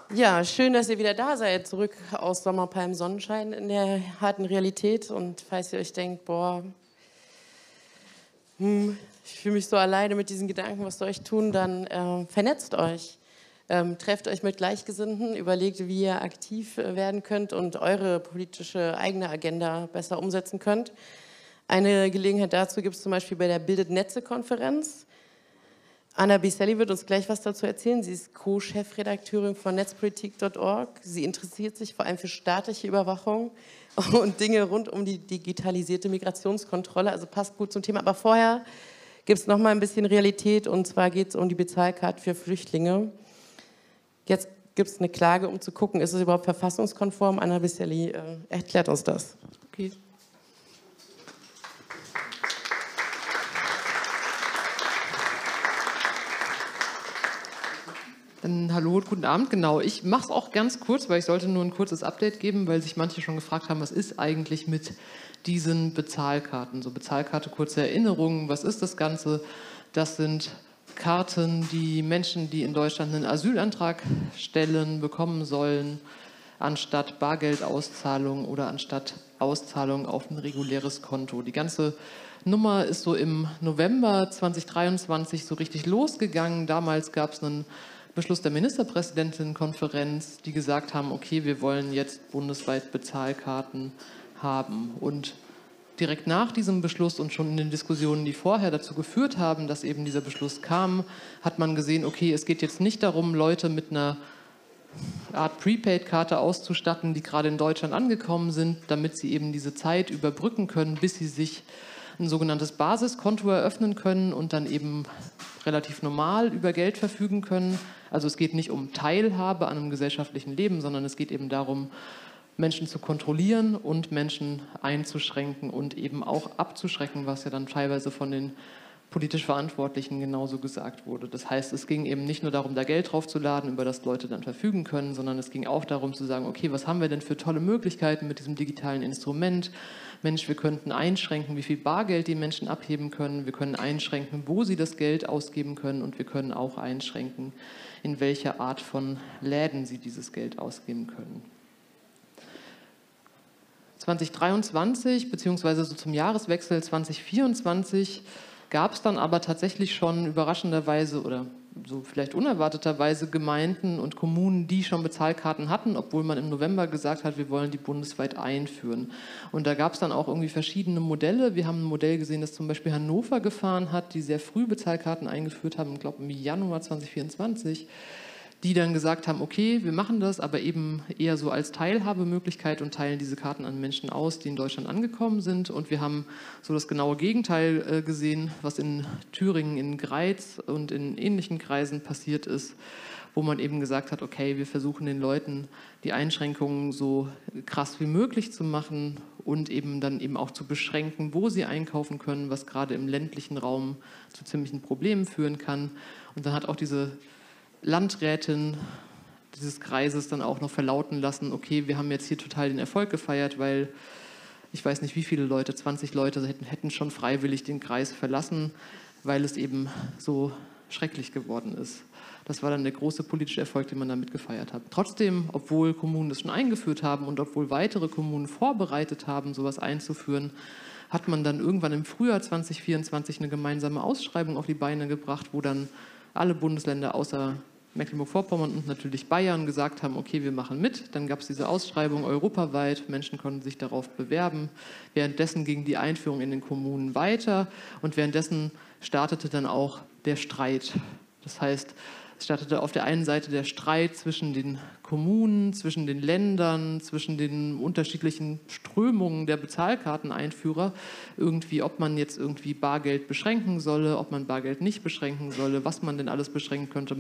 Ja, schön, dass ihr wieder da seid, zurück aus Sommerpalm Sonnenschein in der harten Realität. Und falls ihr euch denkt, boah, ich fühle mich so alleine mit diesen Gedanken, was soll ich tun, dann vernetzt euch. Trefft euch mit Gleichgesinnten, überlegt, wie ihr aktiv werden könnt und eure politische eigene Agenda besser umsetzen könnt. Eine Gelegenheit dazu gibt es zum Beispiel bei der Bildet-Netze-Konferenz. Anna Biselli wird uns gleich was dazu erzählen. Sie ist Co-Chefredakteurin von netzpolitik.org. Sie interessiert sich vor allem für staatliche Überwachung und Dinge rund um die digitalisierte Migrationskontrolle. Also passt gut zum Thema. Aber vorher gibt es noch mal ein bisschen Realität, und zwar geht es um die Bezahlkarte für Flüchtlinge. Jetzt gibt es eine Klage, um zu gucken, ist es überhaupt verfassungskonform? Anna Biselli erklärt uns das. Okay. Dann hallo, guten Abend. Genau, ich mache es auch ganz kurz, weil ich sollte nur ein kurzes Update geben, weil sich manche schon gefragt haben, was ist eigentlich mit diesen Bezahlkarten? So Bezahlkarte, kurze Erinnerungen, was ist das Ganze? Das sind Karten, die Menschen, die in Deutschland einen Asylantrag stellen, bekommen sollen, anstatt Bargeldauszahlung oder anstatt Auszahlung auf ein reguläres Konto. Die ganze Nummer ist so im November 2023 so richtig losgegangen. Damals gab es einen Beschluss der Ministerpräsidentenkonferenz, die gesagt haben, okay, wir wollen jetzt bundesweit Bezahlkarten haben. Und direkt nach diesem Beschluss und schon in den Diskussionen, die vorher dazu geführt haben, dass eben dieser Beschluss kam, hat man gesehen, okay, es geht jetzt nicht darum, Leute mit einer Art Prepaid-Karte auszustatten, die gerade in Deutschland angekommen sind, damit sie eben diese Zeit überbrücken können, bis sie sich ein sogenanntes Basiskonto eröffnen können und dann eben relativ normal über Geld verfügen können. Also es geht nicht um Teilhabe an einem gesellschaftlichen Leben, sondern es geht eben darum, Menschen zu kontrollieren und Menschen einzuschränken und eben auch abzuschrecken, was ja dann teilweise von den politisch Verantwortlichen genauso gesagt wurde. Das heißt, es ging eben nicht nur darum, da Geld draufzuladen, über das Leute dann verfügen können, sondern es ging auch darum zu sagen, okay, was haben wir denn für tolle Möglichkeiten mit diesem digitalen Instrument? Mensch, wir könnten einschränken, wie viel Bargeld die Menschen abheben können. Wir können einschränken, wo sie das Geld ausgeben können. Und wir können auch einschränken, in welcher Art von Läden sie dieses Geld ausgeben können. 2023 beziehungsweise so zum Jahreswechsel 2024 gab es dann aber tatsächlich schon überraschenderweise oder so vielleicht unerwarteterweise Gemeinden und Kommunen, die schon Bezahlkarten hatten, obwohl man im November gesagt hat, wir wollen die bundesweit einführen. Und da gab es dann auch irgendwie verschiedene Modelle. Wir haben ein Modell gesehen, das zum Beispiel Hannover gefahren hat, die sehr früh Bezahlkarten eingeführt haben, ich glaube im Januar 2024. Die dann gesagt haben, okay, wir machen das, aber eben eher so als Teilhabemöglichkeit und teilen diese Karten an Menschen aus, die in Deutschland angekommen sind. Und wir haben so das genaue Gegenteil gesehen, was in Thüringen, in Greiz und in ähnlichen Kreisen passiert ist, wo man eben gesagt hat, okay, wir versuchen den Leuten die Einschränkungen so krass wie möglich zu machen und eben dann eben auch zu beschränken, wo sie einkaufen können, was gerade im ländlichen Raum zu ziemlichen Problemen führen kann. Und dann hat auch diese Landrätin dieses Kreises dann auch noch verlauten lassen, okay, wir haben jetzt hier total den Erfolg gefeiert, weil ich weiß nicht, wie viele Leute, 20 Leute hätten schon freiwillig den Kreis verlassen, weil es eben so schrecklich geworden ist. Das war dann der große politische Erfolg, den man damit gefeiert hat. Trotzdem, obwohl Kommunen das schon eingeführt haben und obwohl weitere Kommunen vorbereitet haben, sowas einzuführen, hat man dann irgendwann im Frühjahr 2024 eine gemeinsame Ausschreibung auf die Beine gebracht, wo dann alle Bundesländer außer Mecklenburg-Vorpommern und natürlich Bayern gesagt haben, okay, wir machen mit. Dann gab es diese Ausschreibung europaweit, Menschen konnten sich darauf bewerben. Währenddessen ging die Einführung in den Kommunen weiter und währenddessen startete dann auch der Streit. Das heißt, es startete auf der einen Seite der Streit zwischen den Kommunen, zwischen den Ländern, zwischen den unterschiedlichen Strömungen der Bezahlkarteneinführer, irgendwie, ob man jetzt irgendwie Bargeld beschränken solle, ob man Bargeld nicht beschränken solle, was man denn alles beschränken könnte.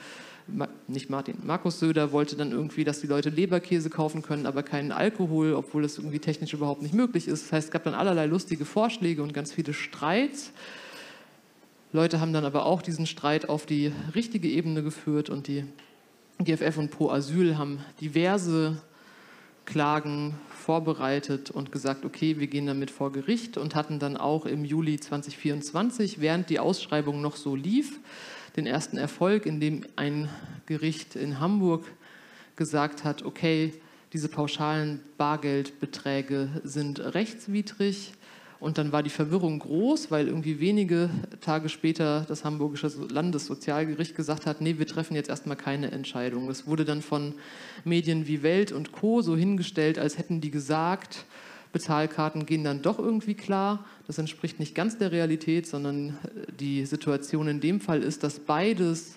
Markus Söder wollte dann irgendwie, dass die Leute Leberkäse kaufen können, aber keinen Alkohol, obwohl das irgendwie technisch überhaupt nicht möglich ist. Das heißt, es gab dann allerlei lustige Vorschläge und ganz viele Streits. Leute haben dann aber auch diesen Streit auf die richtige Ebene geführt und die GFF und Pro Asyl haben diverse Klagen vorbereitet und gesagt, okay, wir gehen damit vor Gericht und hatten dann auch im Juli 2024, während die Ausschreibung noch so lief, den ersten Erfolg, in dem ein Gericht in Hamburg gesagt hat, okay, diese pauschalen Bargeldbeträge sind rechtswidrig. Und dann war die Verwirrung groß, weil irgendwie wenige Tage später das Hamburgische Landessozialgericht gesagt hat, nee, wir treffen jetzt erstmal keine Entscheidung. Das wurde dann von Medien wie Welt und Co. so hingestellt, als hätten die gesagt, Bezahlkarten gehen dann doch irgendwie klar. Das entspricht nicht ganz der Realität, sondern die Situation in dem Fall ist, dass beides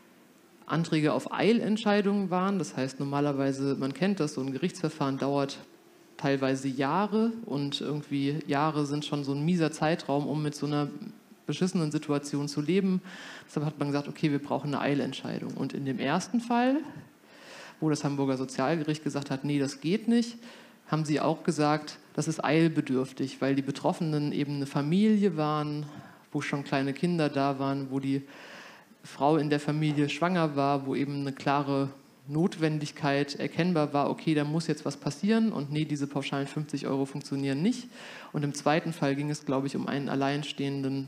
Anträge auf Eilentscheidungen waren. Das heißt, normalerweise, man kennt das, so ein Gerichtsverfahren dauert teilweise Jahre und irgendwie Jahre sind schon so ein mieser Zeitraum, um mit so einer beschissenen Situation zu leben. Deshalb hat man gesagt, okay, wir brauchen eine Eilentscheidung. Und in dem ersten Fall, wo das Hamburger Sozialgericht gesagt hat, nee, das geht nicht, haben sie auch gesagt, das ist eilbedürftig, weil die Betroffenen eben eine Familie waren, wo schon kleine Kinder da waren, wo die Frau in der Familie schwanger war, wo eben eine klare Notwendigkeit erkennbar war, okay, da muss jetzt was passieren und nee, diese pauschalen 50 € funktionieren nicht. Und im zweiten Fall ging es, glaube ich, um einen alleinstehenden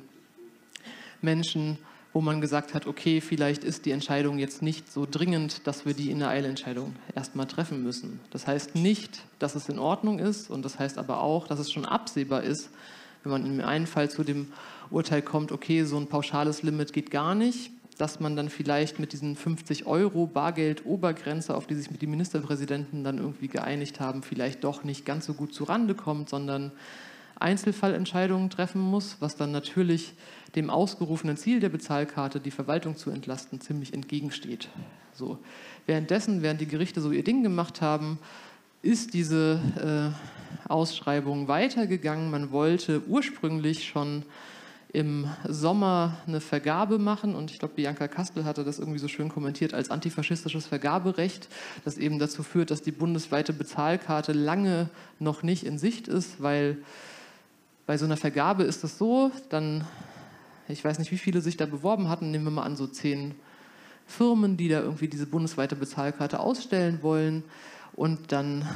Menschen, wo man gesagt hat, okay, vielleicht ist die Entscheidung jetzt nicht so dringend, dass wir die in der Eilentscheidung erstmal treffen müssen. Das heißt nicht, dass es in Ordnung ist und das heißt aber auch, dass es schon absehbar ist, wenn man in einem Fall zu dem Urteil kommt, okay, so ein pauschales Limit geht gar nicht, dass man dann vielleicht mit diesen 50 € Bargeld-Obergrenze, auf die sich die Ministerpräsidenten dann irgendwie geeinigt haben, vielleicht doch nicht ganz so gut zurande kommt, sondern Einzelfallentscheidungen treffen muss, was dann natürlich dem ausgerufenen Ziel der Bezahlkarte, die Verwaltung zu entlasten, ziemlich entgegensteht. So. Während die Gerichte so ihr Ding gemacht haben, ist diese Ausschreibung weitergegangen. Man wollte ursprünglich schon im Sommer eine Vergabe machen und ich glaube, Bianca Kastel hatte das irgendwie so schön kommentiert als antifaschistisches Vergaberecht, das eben dazu führt, dass die bundesweite Bezahlkarte lange noch nicht in Sicht ist, weil bei so einer Vergabe ist es so, dann, ich weiß nicht, wie viele sich da beworben hatten, nehmen wir mal an, so 10 Firmen, die da irgendwie diese bundesweite Bezahlkarte ausstellen wollen und dann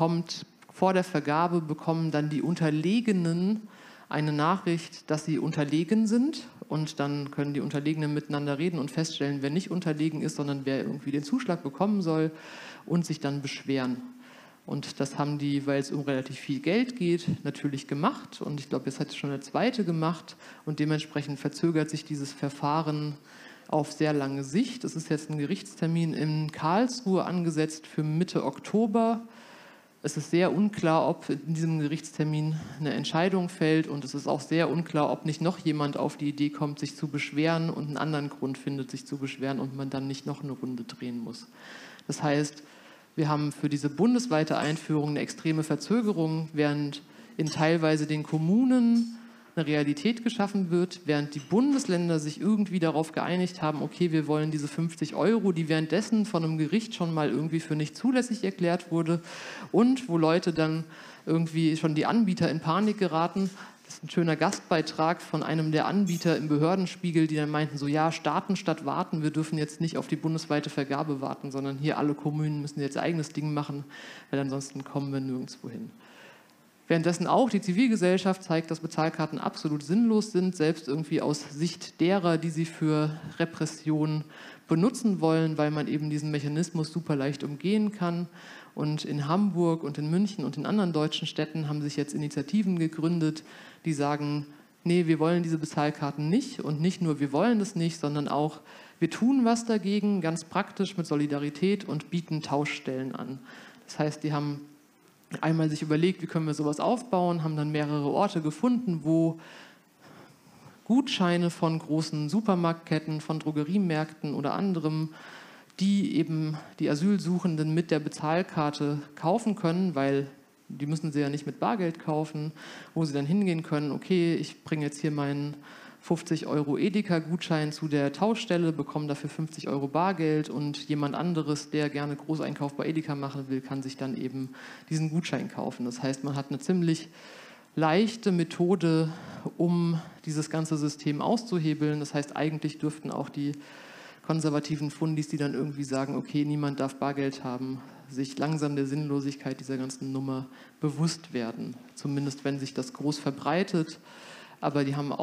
vor der Vergabe bekommen dann die Unterlegenen eine Nachricht, dass sie unterlegen sind und dann können die Unterlegenen miteinander reden und feststellen, wer nicht unterlegen ist, sondern wer irgendwie den Zuschlag bekommen soll und sich dann beschweren. Und das haben die, weil es um relativ viel Geld geht, natürlich gemacht und ich glaube, jetzt hat es schon der zweite gemacht und dementsprechend verzögert sich dieses Verfahren auf sehr lange Sicht. Es ist jetzt ein Gerichtstermin in Karlsruhe angesetzt für Mitte Oktober. Es ist sehr unklar, ob in diesem Gerichtstermin eine Entscheidung fällt und es ist auch sehr unklar, ob nicht noch jemand auf die Idee kommt, sich zu beschweren und einen anderen Grund findet, sich zu beschweren und man dann nicht noch eine Runde drehen muss. Das heißt, wir haben für diese bundesweite Einführung eine extreme Verzögerung, während in teilweise den Kommunen eine Realität geschaffen wird, während die Bundesländer sich irgendwie darauf geeinigt haben, okay, wir wollen diese 50 €, die währenddessen von einem Gericht schon mal irgendwie für nicht zulässig erklärt wurde und wo Leute dann irgendwie schon die Anbieter in Panik geraten. Das ist ein schöner Gastbeitrag von einem der Anbieter im Behördenspiegel, die dann meinten so, ja, starten statt warten, wir dürfen jetzt nicht auf die bundesweite Vergabe warten, sondern hier alle Kommunen müssen jetzt eigenes Ding machen, weil ansonsten kommen wir nirgendwo hin. Währenddessen auch die Zivilgesellschaft zeigt, dass Bezahlkarten absolut sinnlos sind, selbst irgendwie aus Sicht derer, die sie für Repression benutzen wollen, weil man eben diesen Mechanismus super leicht umgehen kann. Und in Hamburg und in München und in anderen deutschen Städten haben sich jetzt Initiativen gegründet, die sagen, nee, wir wollen diese Bezahlkarten nicht und nicht nur wir wollen das nicht, sondern auch wir tun was dagegen, ganz praktisch mit Solidarität und bieten Tauschstellen an. Das heißt, die haben einmal sich überlegt, wie können wir sowas aufbauen, haben dann mehrere Orte gefunden, wo Gutscheine von großen Supermarktketten, von Drogeriemärkten oder anderem, die eben die Asylsuchenden mit der Bezahlkarte kaufen können, weil die müssen sie ja nicht mit Bargeld kaufen, wo sie dann hingehen können, okay, ich bringe jetzt hier meinen 50 € Edeka-Gutschein zu der Tauschstelle, bekomme dafür 50 € Bargeld und jemand anderes, der gerne Großeinkauf bei Edeka machen will, kann sich dann eben diesen Gutschein kaufen. Das heißt, man hat eine ziemlich leichte Methode, um dieses ganze System auszuhebeln. Das heißt, eigentlich dürften auch die konservativen Fundis, die dann irgendwie sagen, okay, niemand darf Bargeld haben, sich langsam der Sinnlosigkeit dieser ganzen Nummer bewusst werden. Zumindest, wenn sich das groß verbreitet. Aber die haben auch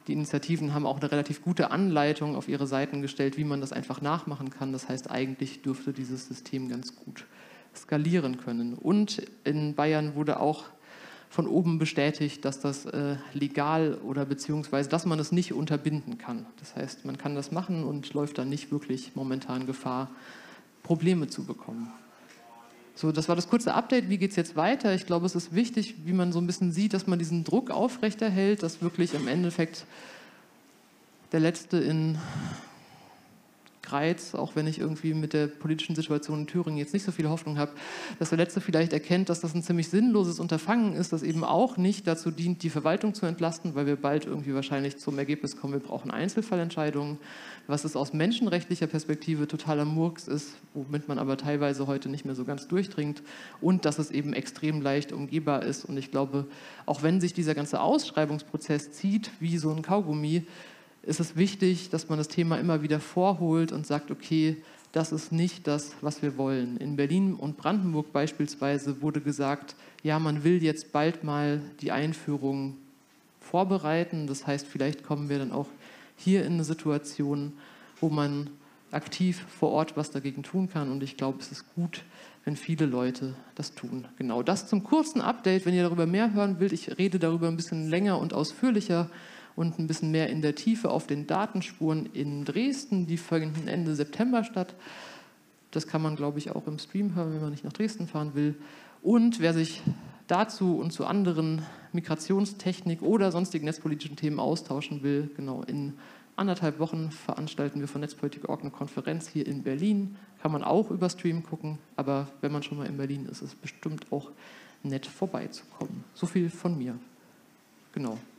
Die Initiativen haben auch eine relativ gute Anleitung auf ihre Seiten gestellt, wie man das einfach nachmachen kann. Das heißt, eigentlich dürfte dieses System ganz gut skalieren können. Und in Bayern wurde auch von oben bestätigt, dass das legal oder beziehungsweise, dass man es nicht unterbinden kann. Das heißt, man kann das machen und läuft dann nicht wirklich momentan Gefahr, Probleme zu bekommen. So, das war das kurze Update. Wie geht es jetzt weiter? Ich glaube, es ist wichtig, wie man so ein bisschen sieht, dass man diesen Druck aufrechterhält, dass wirklich im Endeffekt der Letzte in Greiz, auch wenn ich irgendwie mit der politischen Situation in Thüringen jetzt nicht so viel Hoffnung habe, dass der Letzte vielleicht erkennt, dass das ein ziemlich sinnloses Unterfangen ist, das eben auch nicht dazu dient, die Verwaltung zu entlasten, weil wir bald irgendwie wahrscheinlich zum Ergebnis kommen, wir brauchen Einzelfallentscheidungen, was es aus menschenrechtlicher Perspektive totaler Murks ist, womit man aber teilweise heute nicht mehr so ganz durchdringt, und dass es eben extrem leicht umgehbar ist. Und ich glaube, auch wenn sich dieser ganze Ausschreibungsprozess zieht wie so ein Kaugummi, ist es wichtig, dass man das Thema immer wieder vorholt und sagt, okay, das ist nicht das, was wir wollen. In Berlin und Brandenburg beispielsweise wurde gesagt, ja, man will jetzt bald mal die Einführung vorbereiten. Das heißt, vielleicht kommen wir dann auch hier in eine Situation, wo man aktiv vor Ort was dagegen tun kann. Und ich glaube, es ist gut, wenn viele Leute das tun. Genau, das zum kurzen Update. Wenn ihr darüber mehr hören wollt, ich rede darüber ein bisschen länger und ausführlicher und ein bisschen mehr in der Tiefe auf den Datenspuren in Dresden. Die finden Ende September statt. Das kann man, glaube ich, auch im Stream hören, wenn man nicht nach Dresden fahren will. Und wer sich dazu und zu anderen Migrationstechnik oder sonstigen netzpolitischen Themen austauschen will, genau, in 1,5 Wochen veranstalten wir von Netzpolitik.org eine Konferenz hier in Berlin. Kann man auch über Stream gucken, aber wenn man schon mal in Berlin ist, ist es bestimmt auch nett vorbeizukommen. So viel von mir. Genau.